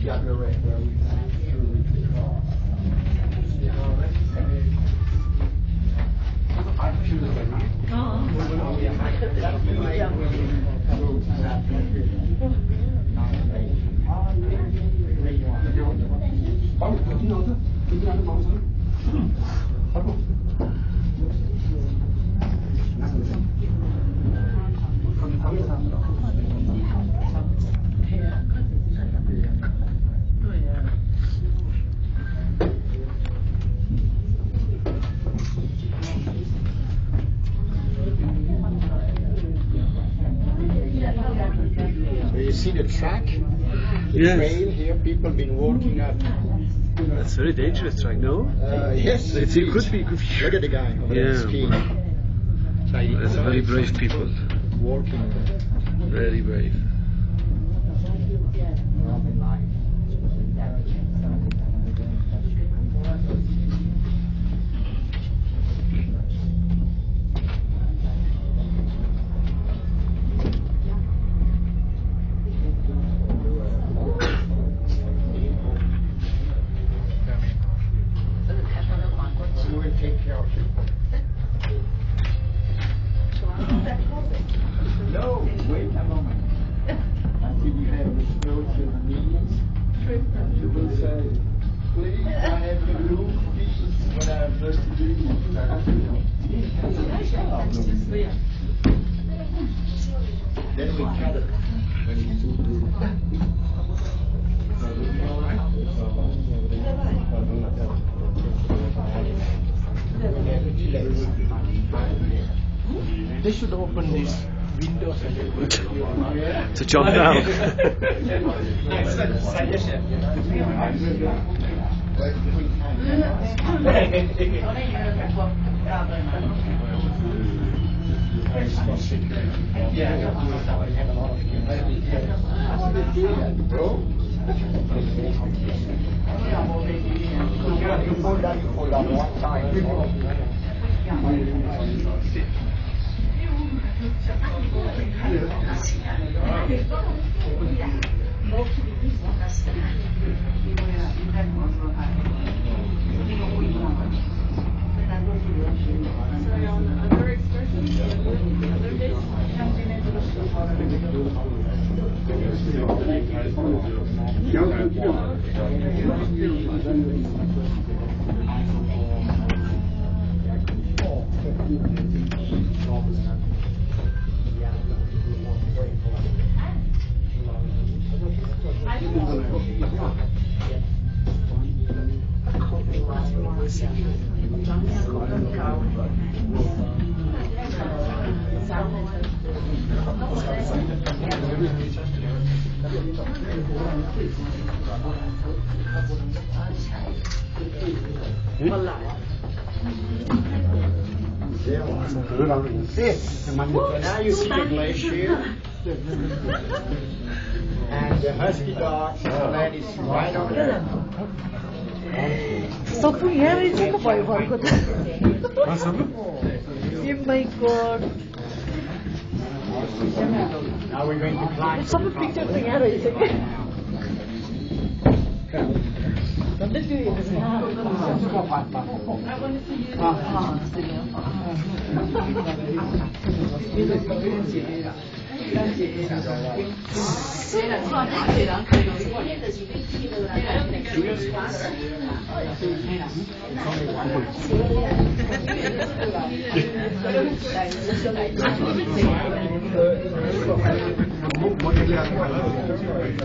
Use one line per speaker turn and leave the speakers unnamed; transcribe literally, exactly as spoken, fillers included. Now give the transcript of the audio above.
See the track, the
yes.
trail here, people been walking up.
That's a very dangerous track, no?
Uh, yes,
it
it
could be. Could be.
Look at the guy over
yeah.
there skiing.
That's very brave people.
Walking.
Very brave.
No, wait a moment. Until we have the snow to the knees, you will say, please, I have the blue pieces when I have first to do Then we cut it when it's too blue. They should open these windows a little bit.
To jump down.
This, now you see the glacier, and the husky dogs, the land is right on there.
Something here is a boy work. Oh my god.
Now we're going to climb.
Some picture thing here is it? Don't do it. I want to see you.